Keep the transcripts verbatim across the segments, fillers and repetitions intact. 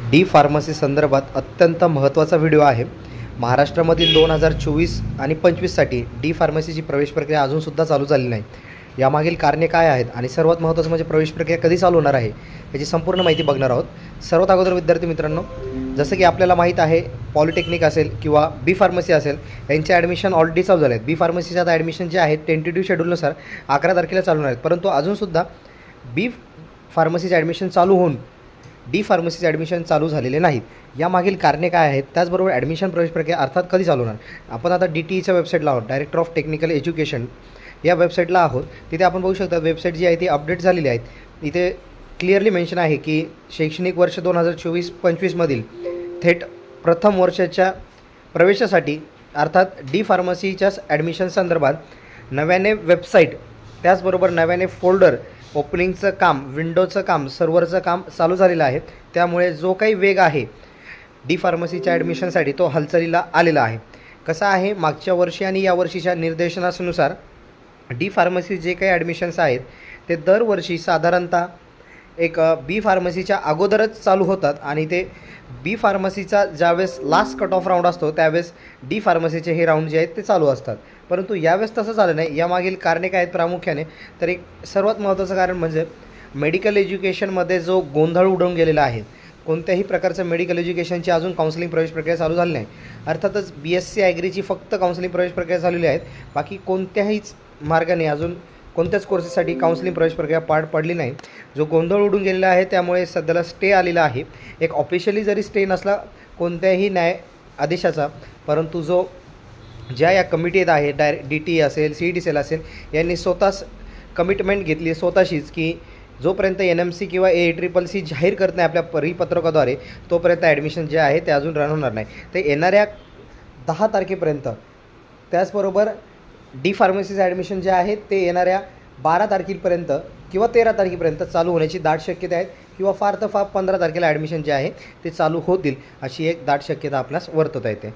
D pharmacy संदर्भात अत्यंत महत्त्वाचा व्हिडिओ आहे। महाराष्ट्रामधील दोन हजार चोवीस आणि पंचवीससाठी डी फार्मसीची प्रवेश प्रक्रिया अजूनसुद्धा चालू झाली नाही। यामागील कारणे काय आहेत आणि सर्वात महत्त्वाचं म्हणजे प्रवेश प्रक्रिया कधी चालू होणार आहे याची संपूर्ण माहिती बघणार आहोत। सर्वात अगोदर विद्यार्थी मित्रांनो, जसं की आपल्याला माहीत आहे पॉलिटेक्निक असेल किंवा बी फार्मसी असेल यांचे ॲडमिशन ऑलरेडी चालू झाले आहेत। बी फार्मसीचे आता ॲडमिशन जे आहेत टेंटेटिव्ह शेड्यूलनुसार अकरा तारखेला चालू होणार आहेत, परंतु अजूनसुद्धा बी फार्मसीचे ॲडमिशन चालू होऊन डी फार्मसीचे ॲडमिशन चालू झालेले नाहीत। यामागील कारणे काय आहेत, त्याचबरोबर ॲडमिशन प्रवेश प्रक्रिया अर्थात कधी चालू होणार। आपण आता डी टी ईच्या वेबसाईटला आहोत, डायरेक्टर ऑफ टेक्निकल एज्युकेशन या वेबसाईटला आहोत। तिथे आपण बघू शकता वेबसाईट जी आहे ती अपडेट झालेली आहेत। इथे क्लिअरली मेन्शन आहे की शैक्षणिक वर्ष दोन हजार चोवीस पंचवीसमधील थेट प्रथम वर्षाच्या प्रवेशासाठी अर्थात डी फार्मसीच्या ॲडमिशन संदर्भात नव्याने वेबसाईट त्याचबरोबर नव्याने फोल्डर ओपनिंगचं काम, विंडोचं काम, सर्व्हरचं काम चालू झालेलं आहे। त्यामुळे जो काही वेग आहे डी फार्मसीच्या ॲडमिशनसाठी तो हालचालीला आलेला आहे। कसं आहे, मागच्या वर्षी आणि या वर्षीच्या निर्देशनानुसार डी फार्मसी जे काही ॲडमिशन्स आहेत ते दरवर्षी साधारणतः एक बी फार्मसीच्या अगोदरच चालू होतात आणि ते बी फार्मसीचा ज्यावेळेस लास्ट कट ऑफ राऊंड असतो त्यावेळेस डी फार्मसीचे हे राऊंड जे आहेत ते चालू असतात। परंतु यावेळेस तसं झालं नाही। यामागील कारणे काय आहेत प्रामुख्याने, तर एक सर्वात महत्त्वाचं कारण म्हणजे मेडिकल एज्युकेशनमध्ये जो गोंधळ उडवून गेलेला आहे। कोणत्याही प्रकारचं मेडिकल एज्युकेशनची अजून काउन्सिलिंग प्रवेश प्रक्रिया चालू झाली नाही। अर्थातच बी एस सी ॲग्रीची फक्त काउन्सिलिंग प्रवेश प्रक्रिया झालेली आहेत, बाकी कोणत्याहीच मार्गाने अजून कोणत्याच कोर्सेससाठी काउन्सिलिंग प्रवेश प्रक्रिया पार पडली नाही। जो गोंधळ उडून गेलेला आहे त्यामुळे सध्याला स्टे आलेला आहे। एक ऑफिशियली जरी स्टे नसला कोणत्याही न्याय आदेशाचा, परंतु जो ज्या या कमिटीत आहे डायरेक्ट डी टी असेल, सी ई टी सेल असेल, यांनी स्वतःच कमिटमेंट घेतली स्वतःशीच की जोपर्यंत एन एम सी किंवा ए ट्रिपल सी जाहीर करत नाही आपल्या परिपत्रकाद्वारे तोपर्यंत ॲडमिशन जे आहे ते अजून रन होणार नाही। ते येणाऱ्या दहा तारखेपर्यंत, त्याचबरोबर डी फार्मसीचं ॲडमिशन जे आहे ते येणाऱ्या बारा तारखेपर्यंत किंवा तेरा तारखेपर्यंत चालू होण्याची दाट शक्यता आहे, किंवा फार तर फार पंधरा तारखेला ॲडमिशन जे आहे ते चालू होतील अशी एक दाट शक्यता आपल्यास वर्तवता येते।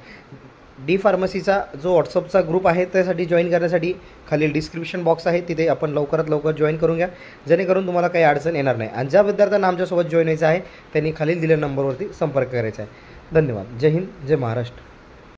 डी फार्मसीचा जो व्हॉट्सअपचा ग्रुप आहे त्यासाठी जॉईन करण्यासाठी खालील डिस्क्रिप्शन बॉक्स आहे, तिथे आपण लवकरात लवकर जॉईन करून घ्या, जेणेकरून तुम्हाला काही अडचण येणार नाही। आणि ज्या विद्यार्थ्यांना आमच्यासोबत जॉईन व्हायचं आहे त्यांनी खालील दिलेल्या नंबरवरती संपर्क करायचा आहे। धन्यवाद। जय हिंद, जय महाराष्ट्र।